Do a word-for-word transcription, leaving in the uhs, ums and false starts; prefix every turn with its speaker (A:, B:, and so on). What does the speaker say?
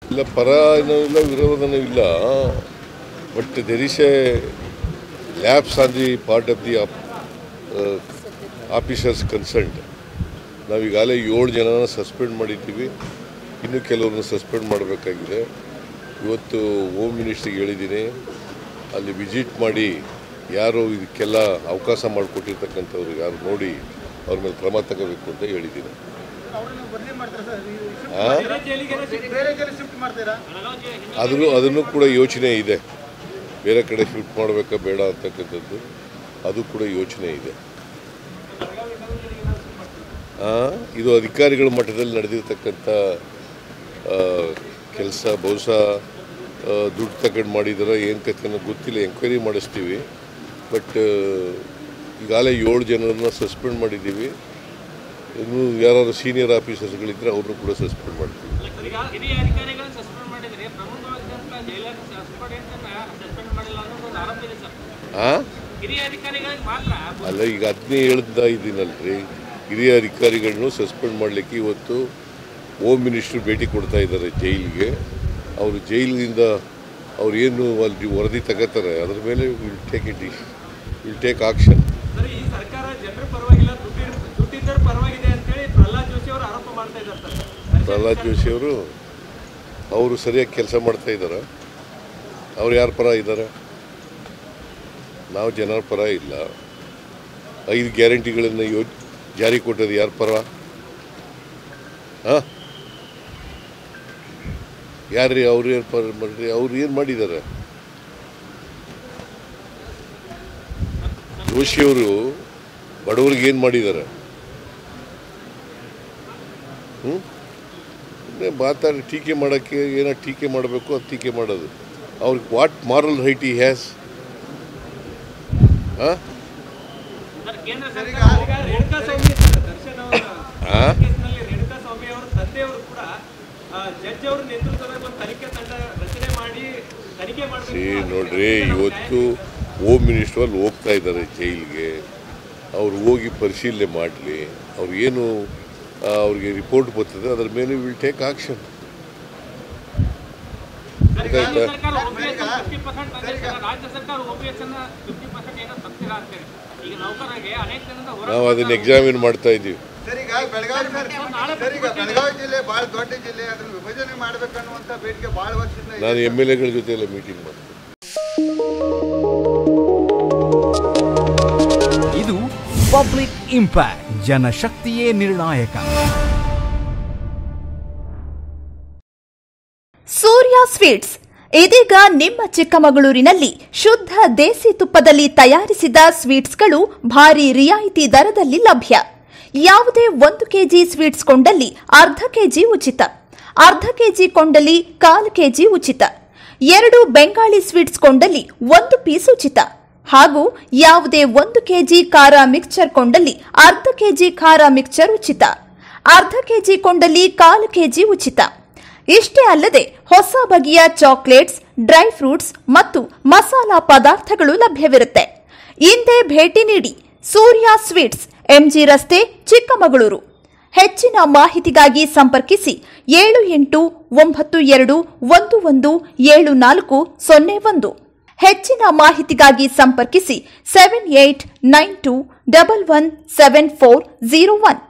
A: ಇಲ್ಲ, ಪರ ಏನೂ ಇಲ್ಲ, ವಿರೋಧನೂ ಇಲ್ಲ. But there is a labs on the part of the officers concerned. ನಾವೀಗಾಗಲೇ ಏಳು ಜನನ ಸಸ್ಪೆಂಡ್ ಮಾಡಿದ್ದೀವಿ, ಇನ್ನೂ ಕೆಲವ್ರನ್ನ ಸಸ್ಪೆಂಡ್ ಮಾಡಬೇಕಾಗಿದೆ. ಇವತ್ತು ಹೋಮ್ ಮಿನಿಸ್ಟ್ರಿಗೆ ಹೇಳಿದ್ದೀನಿ, ಅಲ್ಲಿ ವಿಸಿಟ್ ಮಾಡಿ ಯಾರು ಇದಕ್ಕೆಲ್ಲ ಅವಕಾಶ ಮಾಡಿಕೊಟ್ಟಿರ್ತಕ್ಕಂಥವ್ರು ಯಾರು ನೋಡಿ ಅವ್ರ ಮೇಲೆ ಕ್ರಮ ತಗೋಬೇಕು ಅಂತ ಹೇಳಿದ್ದೀನಿ. ಅದನ್ನು ಅದನ್ನು ಕೂಡ ಯೋಚನೆ ಇದೆ, ಬೇರೆ ಕಡೆ ಶಿಫ್ಟ್ ಮಾಡಬೇಕಾ ಬೇಡ ಅಂತಕ್ಕಂಥದ್ದು ಅದು ಕೂಡ ಯೋಚನೆ ಇದೆ. ಇದು ಅಧಿಕಾರಿಗಳ ಮಟ್ಟದಲ್ಲಿ ನಡೆದಿರ್ತಕ್ಕಂಥ ಕೆಲಸ. ಬಹುಶಃ ದುಡ್ಡು ತಗೊಂಡು ಮಾಡಿದಾರ ಏನು ಕತೆ ಗೊತ್ತಿಲ್ಲ, ಎಂಕ್ವೈರಿ ಮಾಡಿಸ್ತೀವಿ. ಬಟ್ ಈಗಾಗಲೇ ಏಳು ಜನರನ್ನ ಸಸ್ಪೆಂಡ್ ಮಾಡಿದ್ದೀವಿ. ಇನ್ನು ಯಾರು ಸೀನಿಯರ್ ಆಫೀಸರ್ಸ್ಗಳಿದ್ರೆ ಅವ್ರನ್ನೂ ಕೂಡ ಸಸ್ಪೆಂಡ್ ಮಾಡ್ತೀವಿ. ಹಾಂ ಅಲ್ಲ, ಈಗ ಅದನ್ನೇ ಹೇಳ್ತಾ ಇದ್ದೀನಲ್ರಿ, ಹಿರಿಯ ಅಧಿಕಾರಿಗಳನ್ನು ಸಸ್ಪೆಂಡ್ ಮಾಡಲಿಕ್ಕೆ ಇವತ್ತು ಹೋಮ್ ಮಿನಿಸ್ಟ್ರು ಭೇಟಿ ಕೊಡ್ತಾ ಇದ್ದಾರೆ ಜೈಲಿಗೆ. ಅವರು ಜೈಲಿನಿಂದ ಅವ್ರು ಏನು ಅಲ್ಲಿ ವರದಿ ತಗೋತಾರೆ ಅದ್ರ ಮೇಲೆ will take it will take action. Prahlad Joshi ಅವರು ಅವರು ಸರಿಯಾಗಿ ಕೆಲಸ ಮಾಡ್ತಾ ಇದ್ದಾರೆ. ಅವ್ರು ಯಾರ ಪರ ಇದ್ದಾರೆ? ನಾವು ಜನರ ಪರ ಇಲ್ಲ. ಐದು ಗ್ಯಾರಂಟಿಗಳನ್ನು ಯೋ ಜಾರಿ ಕೊಟ್ಟದ್ದು ಯಾರ ಪರ? ಹಾಂ ಯಾರ್ರೀ? ಅವ್ರು ಏನು ಪರ ಮಾಡ್ರಿ? ಅವ್ರು ಏನು ಮಾಡಿದ್ದಾರೆ? ಜೋಶಿಯವರು ಬಡವ್ರಿಗೆ ಏನು ಮಾಡಿದ್ದಾರೆ? ಹ್ಞೂ ಮಾತಾಡಿ ಟೀಕೆ ಮಾಡೋಕ್ಕೆ ಏನೋ ಟೀಕೆ ಮಾಡಬೇಕು, ಅದು ಟೀಕೆ ಮಾಡೋದು. ಅವ್ರಿಗೆ what moral right he has? ಹಾಂ ನೋಡ್ರಿ, ಇವತ್ತು ಹೋಮ್ ಮಿನಿಸ್ಟರ್ ಅಲ್ಲಿ ಹೋಗ್ತಾ ಇದ್ದಾರೆ ಜೈಲಿಗೆ. ಅವ್ರು ಹೋಗಿ ಪರಿಶೀಲನೆ ಮಾಡಲಿ. ಅವ್ರು ಏನು ಅವ್ರಿಗೆ ರಿಪೋರ್ಟ್ ಬರ್ತದೆ ಅದರ ಮೇಲೆ ವಿಲ್ ಟೇಕ್ ಆಕ್ಷನ್. ಗೊತ್ತಾಯ್ತಾ? ನಾವು ಅದನ್ನ ಎಕ್ಸಾಮಿನ್ ಮಾಡ್ತಾ ಇದ್ದೀವಿ. ನಾನು ಎಮ್ ಎಲ್ ಎಗಳ ಜೊತೆ ಎಲ್ಲ ಮೀಟಿಂಗ್ ಮಾಡ್ತೀನಿ.
B: ಇದು ಪಬ್ಲಿಕ್ ಇಂಪ್ಯಾಕ್ಟ್, ಜನಶಕ್ತಿಯೇ ನಿರ್ಣಾಯಕ.
C: ಸೂರ್ಯ ಸ್ವೀಟ್ಸ್ ಇದೀಗ ನಿಮ್ಮ ಚಿಕ್ಕಮಗಳೂರಿನಲ್ಲಿ ಶುದ್ಧ ದೇಸಿ ತುಪ್ಪದಲ್ಲಿ ತಯಾರಿಸಿದ ಸ್ವೀಟ್ಸ್ಗಳು ಭಾರಿ ರಿಯಾಯಿತಿ ದರದಲ್ಲಿ ಲಭ್ಯ. ಯಾವುದೇ ಒಂದು ಕೆಜಿ ಸ್ವೀಟ್ಸ್ ಕೊಂಡಲ್ಲಿ ಅರ್ಧ ಕೆಜಿ ಉಚಿತ, ಅರ್ಧ ಕೆಜಿ ಕೊಂಡಲ್ಲಿ ಕಾಲು ಕೆಜಿ ಉಚಿತ, ಎರಡು ಬೆಂಗಾಳಿ ಸ್ವೀಟ್ಸ್ ಕೊಂಡಲ್ಲಿ ಒಂದು ಪೀಸ್ ಉಚಿತ, ಹಾಗೂ ಯಾವುದೇ ಒಂದು ಕೆಜಿ ಖಾರ ಮಿಕ್ಸ್ಚರ್ ಕೊಂಡಲ್ಲಿ ಅರ್ಧ ಕೆಜಿ ಖಾರ ಮಿಕ್ಸ್ಚರ್ ಉಚಿತ, ಅರ್ಧ ಕೆಜಿ ಕೊಂಡಲ್ಲಿ ಕಾಲು ಕೆಜಿ ಉಚಿತ. ಇಷ್ಟೇ ಅಲ್ಲದೆ ಹೊಸ ಬಗೆಯ ಚಾಕೊಲೇಟ್ಸ್, ಡ್ರೈ ಫ್ರೂಟ್ಸ್ ಮತ್ತು ಮಸಾಲಾ ಪದಾರ್ಥಗಳು ಲಭ್ಯವಿರುತ್ತೆ. ಇಂದೇ ಭೇಟಿ ನೀಡಿ ಸೂರ್ಯ ಸ್ವೀಟ್ಸ್, ಎಂಜಿ ರಸ್ತೆ, ಚಿಕ್ಕಮಗಳೂರು. ಹೆಚ್ಚಿನ ಮಾಹಿತಿಗಾಗಿ ಸಂಪರ್ಕಿಸಿ ಏಳು ಎಂಟು ಒಂಬತ್ತು ಎರಡು ಒಂದು ಒಂದು ಏಳು ನಾಲ್ಕು ಸೊನ್ನೆ ಒಂದು. ಹೆಚ್ಚಿನ ಮಾಹಿತಿಗಾಗಿ ಸಂಪರ್ಕಿಸಿ seven eight nine two double one seven four zero one.